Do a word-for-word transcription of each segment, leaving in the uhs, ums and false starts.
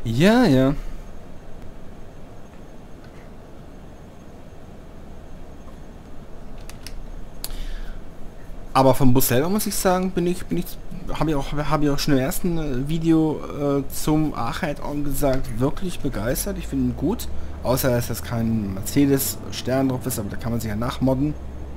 Ja, ja. Aber vom Bus selber muss ich sagen, bin ich, bin ich, habe ich auch, habe ich auch schon im ersten äh, Video äh, zum Ahead-On gesagt, wirklich begeistert. Ich finde ihn gut. Außer dass das kein Mercedes-Stern drauf ist, aber da kann man sich ja nachmodden.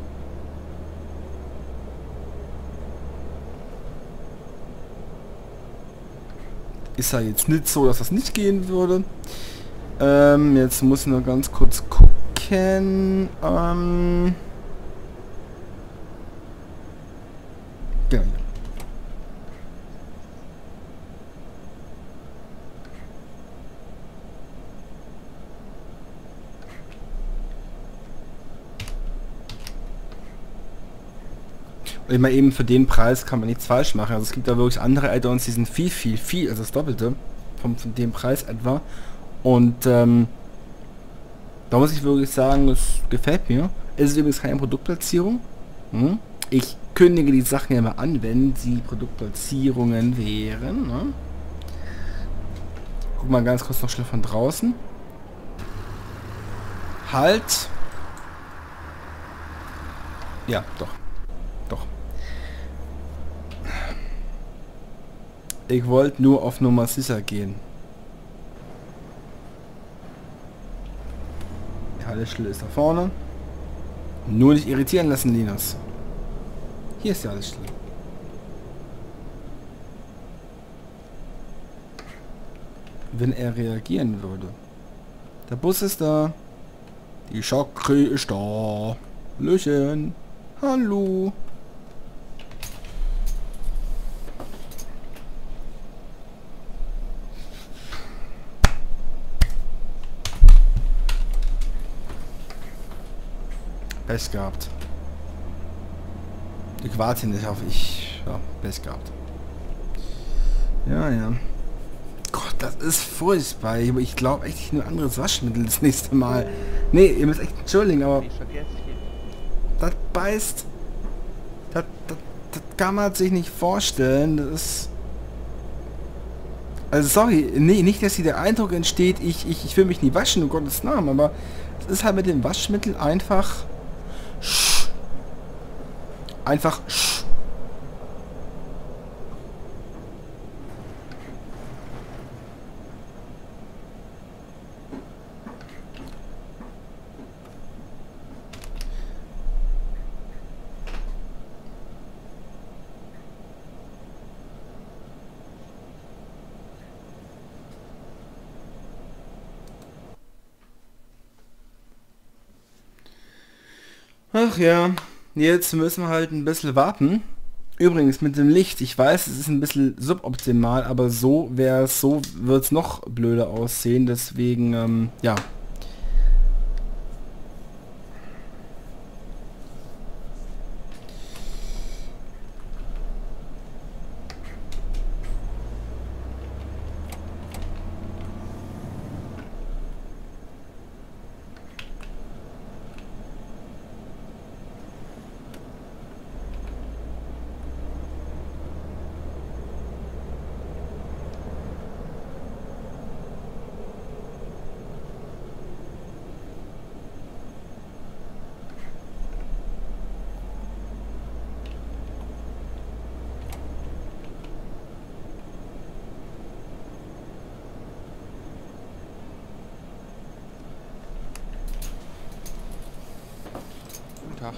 Ist ja jetzt nicht so, dass das nicht gehen würde. Ähm, jetzt muss ich nur ganz kurz gucken. Ähm, genau. Und immer eben für den Preis kann man nichts falsch machen. Also es gibt da wirklich andere Add-ons, die sind viel, viel, viel, also das Doppelte vom, von dem Preis etwa. Und ähm, da muss ich wirklich sagen, es gefällt mir. Es ist übrigens keine Produktplatzierung. Hm? Ich kündige die Sachen ja immer an, wenn sie Produktplatzierungen wären. Ne? Guck mal ganz kurz noch schnell von draußen. Halt. Ja, doch. Doch. Ich wollte nur auf Nummer sicher gehen. Die Haltestelle ist da vorne. Nur nicht irritieren lassen, Linus. Hier ist die Haltestelle. Wenn er reagieren würde. Der Bus ist da. Die Chakri ist da. Löchen. Hallo. Pech gehabt. Ich warte nicht auf ich. Ja, Pech gehabt. Ja, ja. Gott, das ist furchtbar. Ich glaube echt, ich nur anderes Waschmittel das nächste Mal. Nee, ihr müsst echt entschuldigen, aber das beißt. Das, das, das kann man sich nicht vorstellen. Das ist... Also sorry, nee, nicht, dass hier der Eindruck entsteht, ich, ich, ich will mich nie waschen, um Gottes Namen, aber es ist halt mit dem Waschmittel einfach... Einfach... Ach ja, jetzt müssen wir halt ein bisschen warten. Übrigens mit dem Licht, ich weiß, es ist ein bisschen suboptimal, aber so wäre es, so wird es noch blöder aussehen, deswegen, ähm, ja. Guten Tag.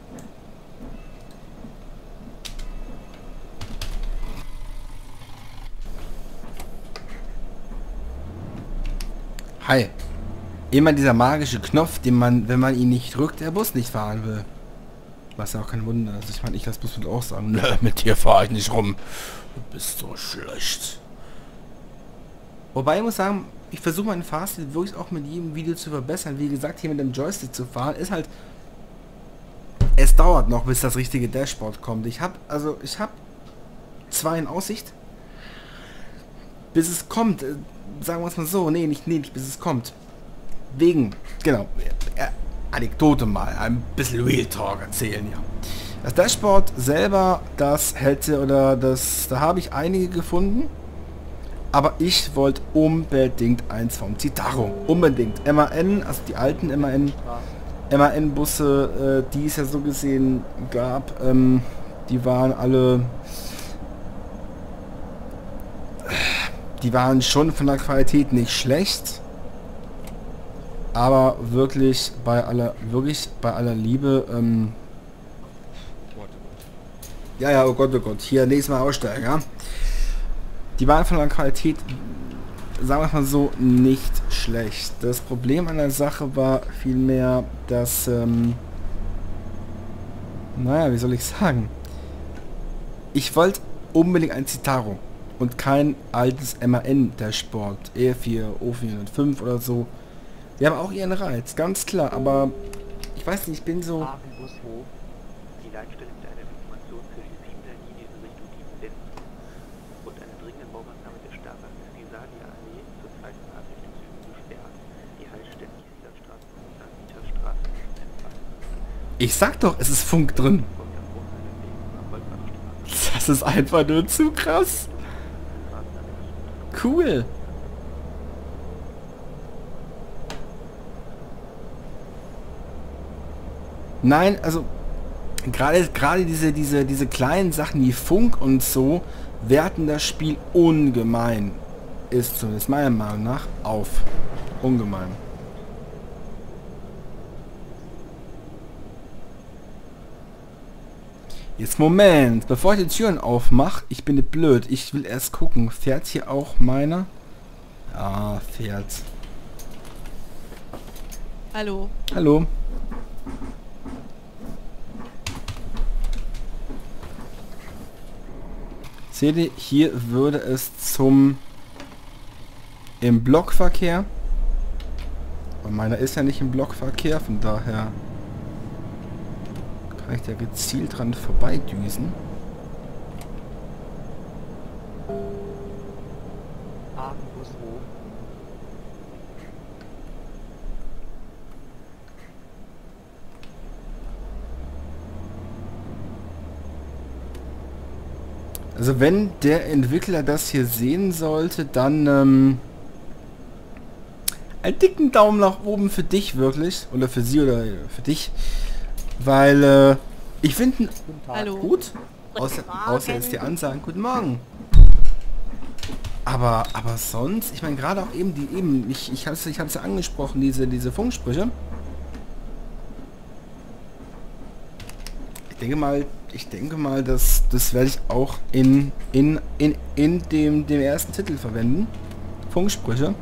Hi. Immer dieser magische Knopf, den man, wenn man ihn nicht drückt, der Bus nicht fahren will. Was ja auch kein Wunder. Also ich meine, ich das Bus will auch sagen, nö, mit dir fahre ich nicht rum. Du bist so schlecht. Wobei ich muss sagen, ich versuche meinen Fahrstil wirklich auch mit jedem Video zu verbessern. Wie gesagt, hier mit dem Joystick zu fahren, ist halt... Es dauert noch, bis das richtige Dashboard kommt. Ich habe, also ich habe zwei in Aussicht. Bis es kommt, äh, sagen wir es mal so, nee, nicht, nee, nicht bis es kommt. Wegen, genau, äh, Anekdote mal, ein bisschen Real Talk erzählen, ja. Das Dashboard selber, das hätte, oder das, da habe ich einige gefunden. Aber ich wollte unbedingt eins vom Citaro. Unbedingt. M A N, also die alten M A N, M A N-Busse, äh, die es ja so gesehen gab, ähm, die waren alle... Die waren schon von der Qualität nicht schlecht. Aber wirklich bei aller, wirklich bei aller Liebe, ähm, ja, ja, oh Gott, oh Gott, hier nächstes Mal aussteigen, ja. Die waren von der Qualität, sagen wir mal so, nicht schlecht. Das Problem an der Sache war vielmehr, dass, ähm, naja, wie soll ich sagen? Ich wollte unbedingt ein Citaro und kein altes M A N der Sport, E vier, O vierhundertfünf oder so. Die haben auch ihren Reiz, ganz klar, aber ich weiß nicht, ich bin so... Die Leitstelle mit einer Information für die siebter Linie in Richtung Diependenz und einer dringenden Baumaßnahme der Startbahn ist die Salia-Allee zur zweiten Fahrtrichtung Süden gesperrt. Die Haltestellen Kieselerstraße und Sanitastraße sind entfernt. Ich sag doch, es ist Funk drin. Das ist einfach nur zu krass. Cool. Nein, also gerade gerade diese diese diese kleinen Sachen wie Funk und so werten das Spiel ungemein, ist zumindest meiner Meinung nach, auf. Ungemein. Jetzt Moment, bevor ich die Türen aufmache, ich bin nicht blöd, ich will erst gucken, fährt hier auch meiner? Ja, fährt. Hallo. Hallo. Seht ihr, hier würde es zum im Blockverkehr. Und meiner ist ja nicht im Blockverkehr, von daher kann ich da gezielt dran vorbeidüsen. Abendbushof. Also wenn der Entwickler das hier sehen sollte, dann ähm, einen dicken Daumen nach oben für dich wirklich. Oder für sie oder für dich. Weil äh, ich finde ihn Hallo. gut. Außer, außer jetzt die Ansagen. Guten Morgen. Aber aber sonst, ich meine gerade auch eben die eben, ich, ich habe es ich hab's ja angesprochen, diese, diese Funksprüche. Ich denke mal, ich denke mal, dass das werde ich auch in in in in dem dem ersten Titel verwenden. Funksprüche,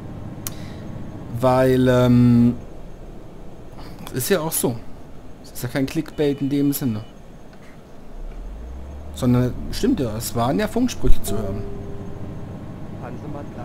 weil ähm, ist ja auch so. Es ist ja kein Clickbait in dem Sinne, sondern stimmt ja, es waren ja Funksprüche zu hören. Hansemannplatz.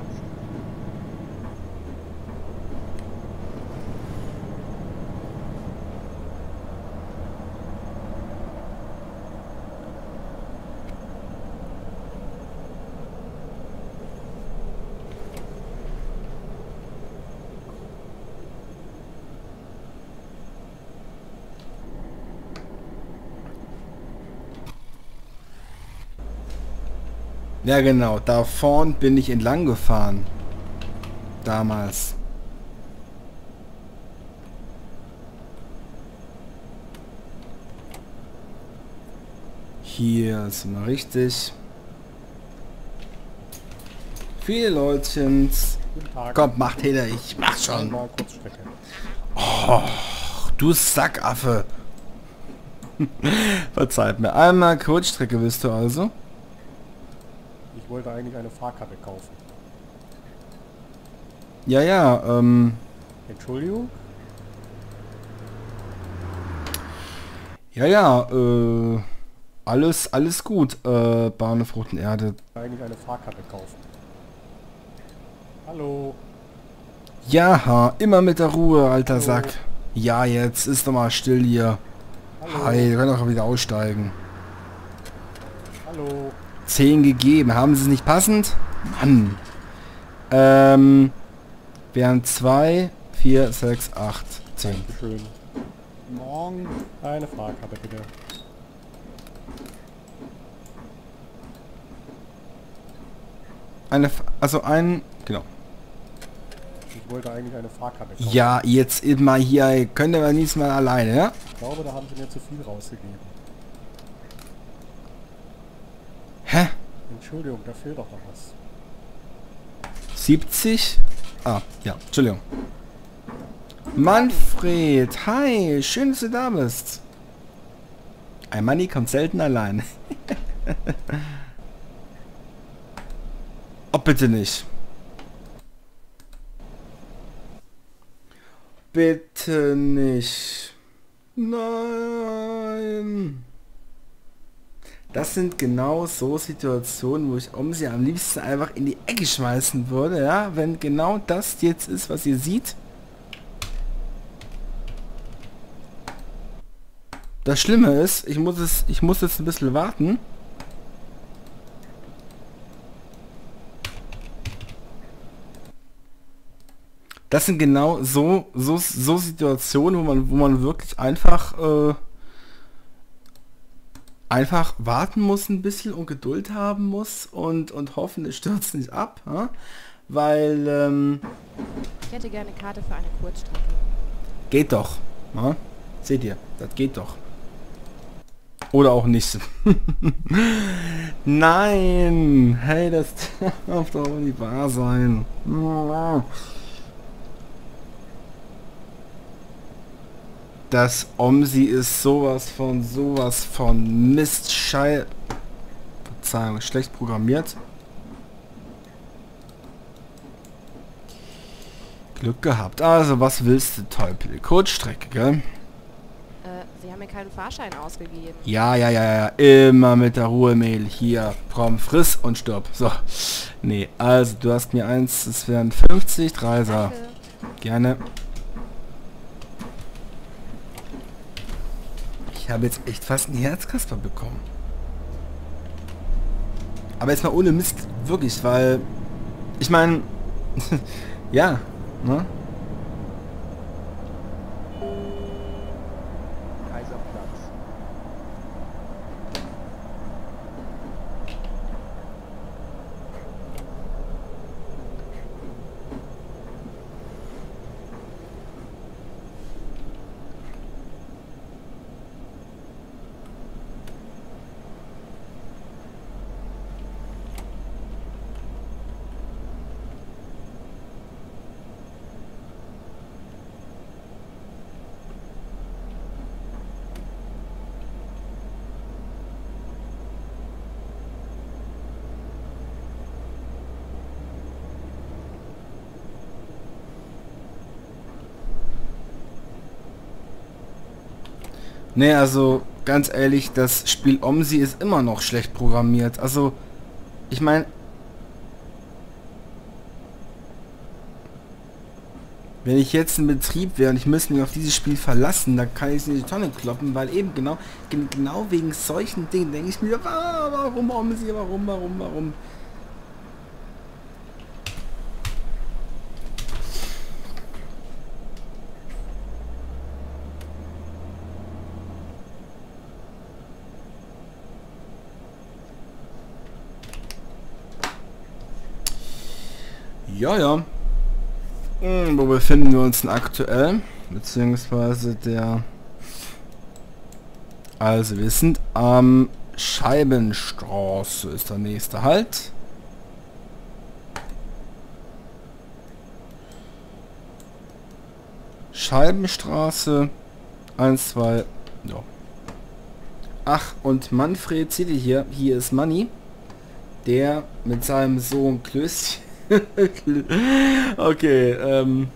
Ja genau, da vorn bin ich entlang gefahren. Damals. Hier sind wir richtig. Viele Leutchens. Kommt, macht hinter, ich mach schon. Oh, du Sackaffe. Verzeiht mir. Einmal Kurzstrecke bist du also. Ich wollte eigentlich eine Fahrkarte kaufen. Ja, ja, ähm... Entschuldigung? Ja, ja, äh... Alles, alles gut, äh, Bahnhof Roten Erde. Eigentlich eine Fahrkarte kaufen. Hallo? Ja, immer mit der Ruhe, alter Hallo. Sack. Ja, jetzt ist doch mal still hier. Hallo? Hi, wir können doch wieder aussteigen. Hallo? zehn gegeben. Haben sie es nicht passend? Mann. Ähm, wären zwei, vier, sechs, acht, zehn. Dankeschön. Morgen eine Fahrkarte bitte. Eine, F- also ein, genau. Ich wollte eigentlich eine Fahrkarte kaufen. Ja, jetzt immer hier, könnt ihr aber nächstes Mal alleine, ja? Ich glaube, da haben sie mir zu viel rausgegeben. Hä? Entschuldigung, da fehlt doch noch was. siebzig? Ah, ja, Entschuldigung. Manfred, hi, schön, dass du da bist. Ein Manni kommt selten allein. Oh, bitte nicht. Bitte nicht. Nein. Das sind genau so Situationen, wo ich um sie am liebsten einfach in die Ecke schmeißen würde, ja, wenn genau das jetzt ist, was ihr seht. Das Schlimme ist, ich muss es, ich muss jetzt ein bisschen warten. Das sind genau so, so, so Situationen, wo man, wo man wirklich einfach, äh, einfach warten muss ein bisschen und Geduld haben muss und, und hoffen, es stürzt nicht ab, ja? Weil, ähm, Ich hätte gerne eine Karte für eine Kurzstrecke. geht doch, ja? Seht ihr, das geht doch. Oder auch nicht. Nein! Hey, das darf doch nicht wahr sein. Das Omsi ist sowas von sowas von Mist, Schei... Verzeihung, schlecht programmiert. Glück gehabt. Also, was willst du, Teufel? Kurzstrecke, gell? Äh, Sie haben mir keinen Fahrschein ausgegeben. Ja, ja, ja, ja. Immer mit der Ruhe, Mehl. Hier, komm, friss und stirb. So. Nee, also, du hast mir eins, es wären fünfzig, Dreiser. Danke. Gerne. Ich habe jetzt echt fast einen Herzkasper bekommen. Aber jetzt mal ohne Mist, wirklich, weil... Ich meine... ja, ne? Kaiserplatz. Nee, also ganz ehrlich, das Spiel Omsi ist immer noch schlecht programmiert. Also, ich meine... Wenn ich jetzt in Betrieb wäre und ich müsste mich auf dieses Spiel verlassen, dann kann ich es in die Tonne kloppen, weil eben genau gen- genau wegen solchen Dingen denke ich mir, ah, warum Omsi, warum, warum, warum? Ja, ja. Hm, wo befinden wir uns denn aktuell? Beziehungsweise der... Also, wir sind am Scheibenstraße ist der nächste Halt. Scheibenstraße. eins, zwei, ja. Ach, und Manfred, seht ihr hier, hier ist Manni, der mit seinem Sohn Klößchen. Okay, ähm.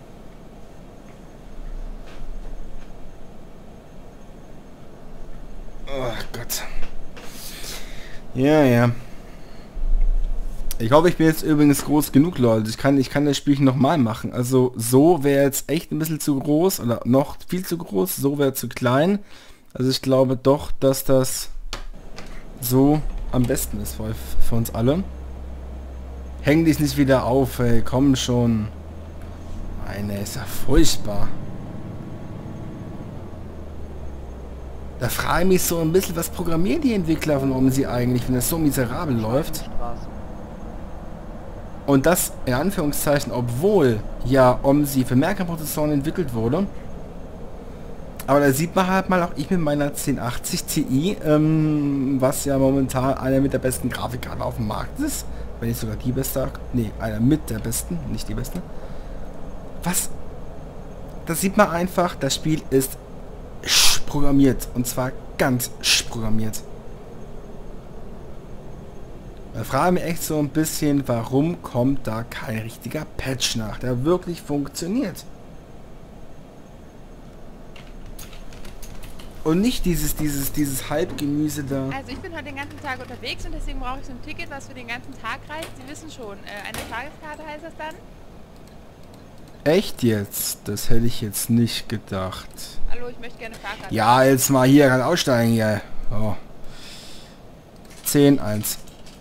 Oh Gott. Ja, ja. Ich hoffe, ich bin jetzt übrigens groß genug, Leute. Ich kann, ich kann das Spielchen nochmal machen. Also so wäre jetzt echt ein bisschen zu groß oder noch viel zu groß. So wäre zu klein. Also ich glaube doch, dass das so am besten ist für, für uns alle. Häng dich nicht wieder auf, ey. Komm schon. Meine, ist ja furchtbar. Da frage ich mich so ein bisschen, was programmieren die Entwickler von Omsi eigentlich, wenn das so miserabel läuft? Straße. Und das in Anführungszeichen, obwohl ja OMSI für Mehrkernprozessoren entwickelt wurde. Aber da sieht man halt mal auch ich mit meiner zehn achtzig Ti, ähm, was ja momentan einer mit der besten Grafikkarten auf dem Markt ist. Wenn nicht sogar die beste. Nee, einer mit der besten, nicht die beste. Was? Das sieht man einfach, das Spiel ist programmiert. Und zwar ganz programmiert. Da frage ich mich echt so ein bisschen, warum kommt da kein richtiger Patch nach, der wirklich funktioniert. Und nicht dieses, dieses, dieses Halbgemüse da. Also ich bin heute den ganzen Tag unterwegs und deswegen brauche ich so ein Ticket, was für den ganzen Tag reicht. Sie wissen schon, äh, eine Tageskarte heißt das dann? Echt jetzt? Das hätte ich jetzt nicht gedacht. Hallo, ich möchte gerne Fahrkarte. Ja, jetzt mal hier, kann aussteigen hier. Oh. zehn eins.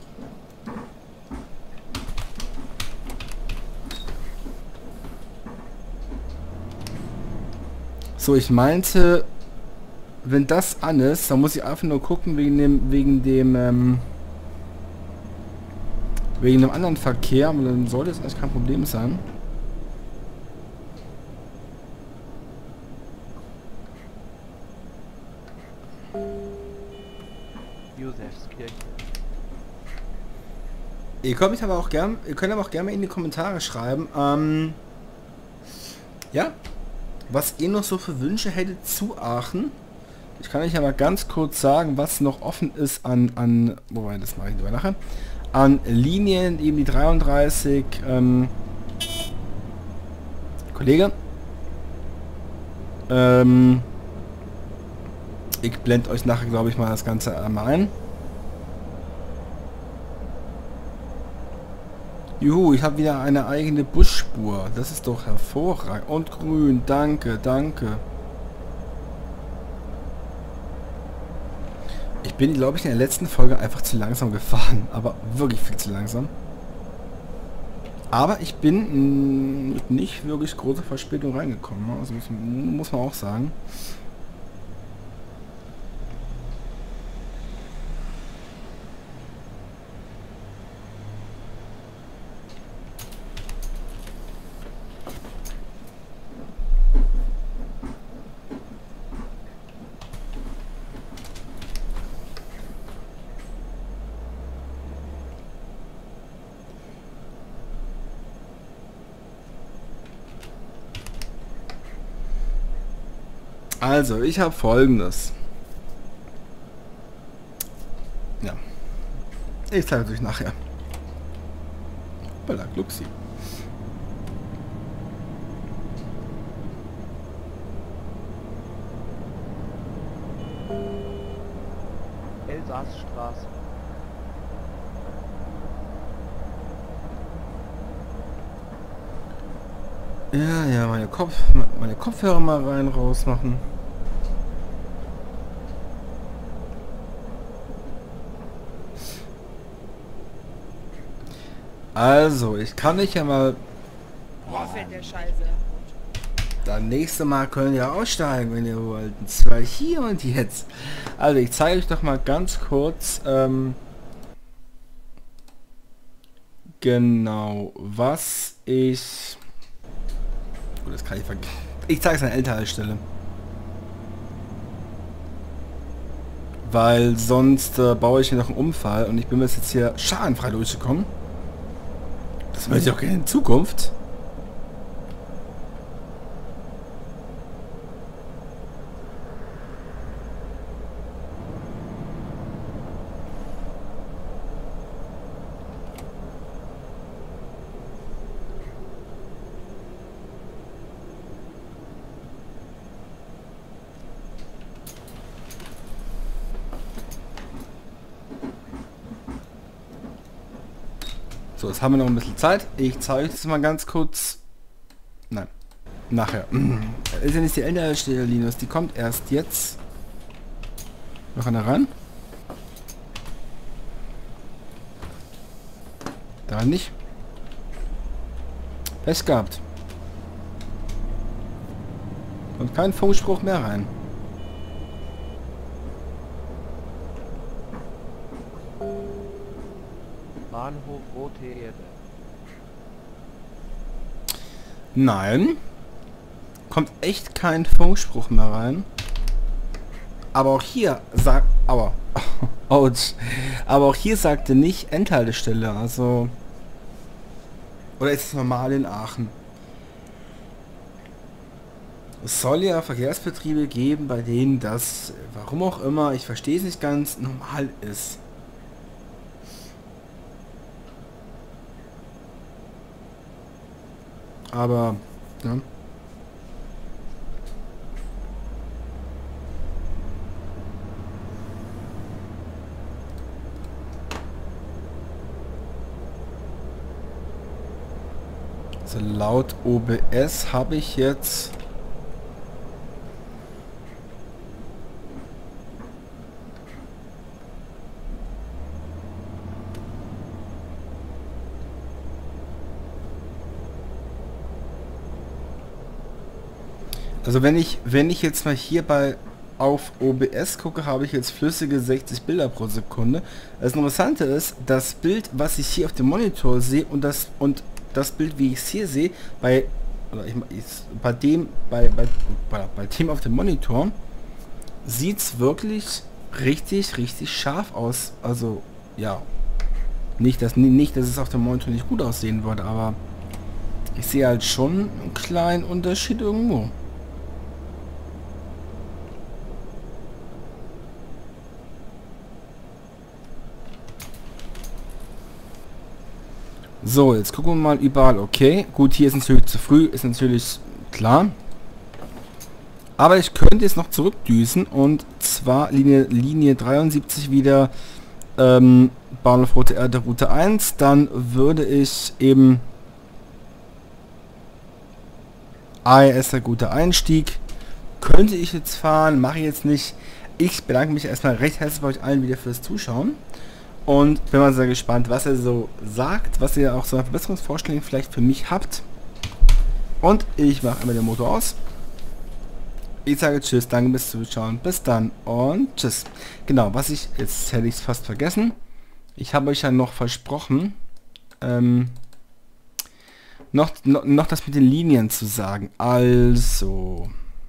So, ich meinte, wenn das an ist, dann muss ich einfach nur gucken wegen dem, wegen dem, ähm, wegen dem anderen Verkehr, aber dann sollte es eigentlich kein Problem sein. Josefskirche. Ihr könnt mich aber auch gern, ihr könnt aber auch gerne in die Kommentare schreiben, ähm, ja, was ihr noch so für Wünsche hättet zu Aachen. Ich kann euch aber ganz kurz sagen, was noch offen ist an, an wobei, das mache ich lieber nachher, an Linien, eben die dreiunddreißig, ähm, Kollege, ähm, ich blende euch nachher, glaube ich, mal das Ganze einmal ein. Juhu, ich habe wieder eine eigene Busspur. Das ist doch hervorragend. Und grün, danke, danke. Ich bin, glaube ich, in der letzten Folge einfach zu langsam gefahren. Aber wirklich viel zu langsam. Aber ich bin mh, mit nicht wirklich großer Verspätung reingekommen. Also muss, muss man auch sagen. Also, ich habe Folgendes. Ja. Ich zeige es euch nachher. Bella Gluxi. Elsassstraße. Ja, ja, meine Kopf, meine Kopfhörer mal rein raus machen. Also, ich kann nicht ja mal. Boah, fällt der Scheiße. Dann nächste Mal könnt ihr aussteigen, wenn ihr wollt. Und zwar hier und jetzt. Also, ich zeige euch doch mal ganz kurz. Ähm, genau, was ich. Gut, das kann ich vergessen. Ich zeige es an älterer Stelle. Weil sonst äh, baue ich hier noch einen Unfall und ich bin bis jetzt hier schadenfrei durchgekommen. Das möchte ich auch gerne in Zukunft. So, jetzt haben wir noch ein bisschen Zeit. Ich zeige euch das mal ganz kurz. Nein, nachher. Ist ja nicht die ältere Stelle, Linus. Die kommt erst jetzt. Noch einer ran. Da nicht. Pech gehabt. Und kein Funkspruch mehr rein. Bahnhof Rote Erde. Nein. Kommt echt kein Funkspruch mehr rein. Aber auch hier sagt... Aber... Ouch. Aber auch hier sagte nicht Endhaltestelle, also... Oder ist es normal in Aachen? Es soll ja Verkehrsbetriebe geben, bei denen das, warum auch immer, ich verstehe es nicht ganz, normal ist. Aber, ja. Also laut O B S habe ich jetzt also wenn ich wenn ich jetzt mal hier bei auf O B S gucke, habe ich jetzt flüssige sechzig Bilder pro Sekunde. Das Interessante ist, das Bild, was ich hier auf dem Monitor sehe und das und das Bild, wie ich es hier sehe, bei oder ich, ich, bei dem bei, bei, bei, bei dem auf dem Monitor sieht es wirklich richtig richtig scharf aus. Also ja, nicht dass nicht, dass es auf dem Monitor nicht gut aussehen würde, aber ich sehe halt schon einen kleinen Unterschied irgendwo. So, jetzt gucken wir mal überall. Okay, gut, hier ist natürlich zu früh, ist natürlich klar. Aber ich könnte jetzt noch zurückdüsen und zwar Linie, Linie dreiundsiebzig wieder ähm, Bahnhof Rote Erde Route eins. Dann würde ich eben A R S, der gute Einstieg. Könnte ich jetzt fahren, mache ich jetzt nicht. Ich bedanke mich erstmal recht herzlich bei euch allen wieder fürs Zuschauen. Und bin mal sehr gespannt, was er so sagt, was ihr auch so an Verbesserungsvorschläge vielleicht für mich habt. Und ich mache einmal den Motor aus. Ich sage tschüss, danke fürs Zuschauen, bis dann und tschüss. Genau, was ich, jetzt hätte ich es fast vergessen. Ich habe euch ja noch versprochen, ähm, noch, noch, noch das mit den Linien zu sagen. Also,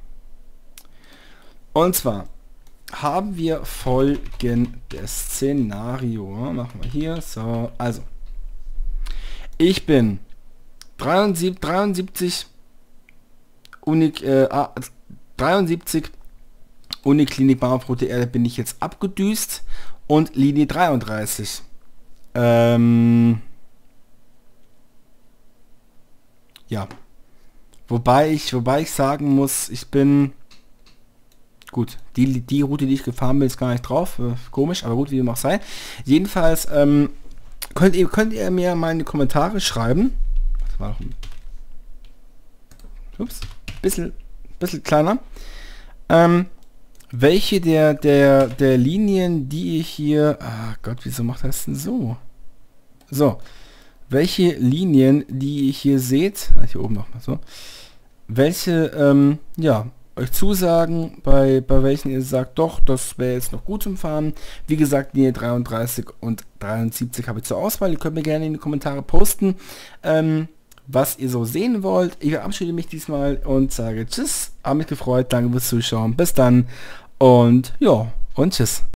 und zwar haben wir folgendes Szenario. Machen wir hier. So, also. Ich bin dreiundsiebzig, dreiundsiebzig Unik, äh, dreiundsiebzig Uniklinik Bahnhof Rote Erde bin ich jetzt abgedüst und Linie dreiunddreißig. Ähm, ja. Wobei ich, wobei ich sagen muss, ich bin gut, die, die Route, die ich gefahren bin, ist gar nicht drauf. Äh, komisch, aber gut, wie dem auch sei. Jedenfalls ähm, könnt, ihr, könnt ihr mir mal in die Kommentare schreiben. Das war noch ein ups, bisschen, bisschen kleiner. Ähm, welche der, der, der Linien, die ich hier... Ah Gott, wieso macht das denn so? So. Welche Linien, die ihr hier seht... Ah, hier oben noch mal so. Welche, ähm, ja... euch zusagen, bei, bei welchen ihr sagt, doch, das wäre jetzt noch gut zum Fahren. Wie gesagt, Linie dreiunddreißig und dreiundsiebzig habe ich zur Auswahl. Ihr könnt mir gerne in die Kommentare posten, ähm, was ihr so sehen wollt. Ich verabschiede mich diesmal und sage tschüss. Habe mich gefreut, danke fürs Zuschauen. Bis dann und ja, und tschüss.